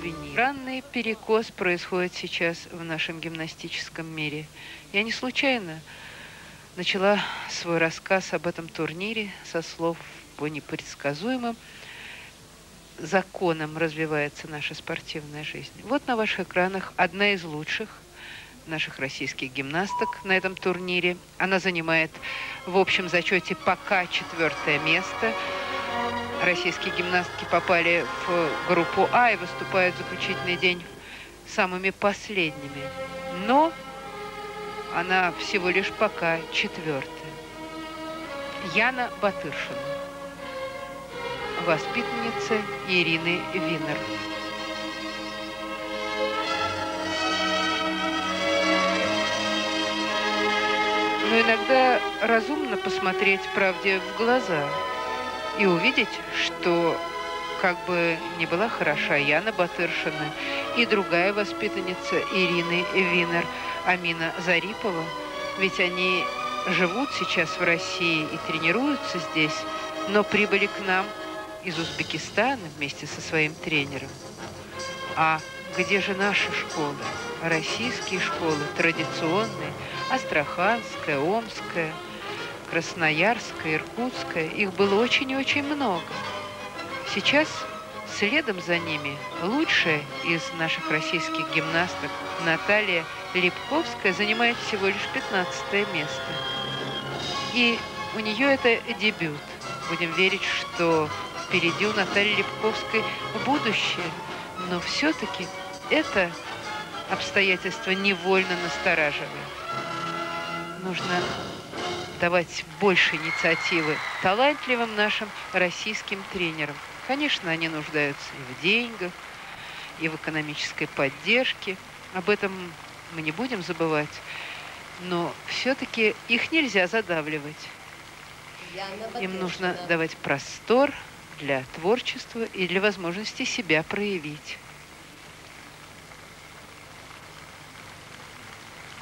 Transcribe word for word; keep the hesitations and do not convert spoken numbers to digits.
сувенир. Странный перекос происходит сейчас в нашем гимнастическом мире. Я не случайно начала свой рассказ об этом турнире со слов по непредсказуемым законам развивается наша спортивная жизнь. Вот на ваших экранах одна из лучших наших российских гимнасток на этом турнире. Она занимает в общем зачете пока четвертое место. Российские гимнастки попали в группу А и выступают в заключительный день самыми последними. Но она всего лишь пока четвертая. Яна Батыршина, воспитанница Ирины Винер. Но иногда разумно посмотреть правде в глаза и увидеть, что как бы ни была хороша Яна Батыршина и другая воспитанница Ирины Винер, Амина Зарипова, ведь они живут сейчас в России и тренируются здесь, но прибыли к нам из Узбекистана вместе со своим тренером. А где же наши школы? Российские школы, традиционные, Астраханская, Омская, Красноярская, Иркутская. Их было очень и очень много. Сейчас следом за ними лучшая из наших российских гимнасток Наталья Липковская занимает всего лишь пятнадцатое место. И у нее это дебют. Будем верить, что впереди у Натальи Липковской будущее. Но все-таки это обстоятельство невольно настораживает. Нужно давать больше инициативы талантливым нашим российским тренерам. Конечно, они нуждаются и в деньгах, и в экономической поддержке. Об этом мы не будем забывать. Но все-таки их нельзя задавливать. Им нужно давать простор для творчества и для возможности себя проявить.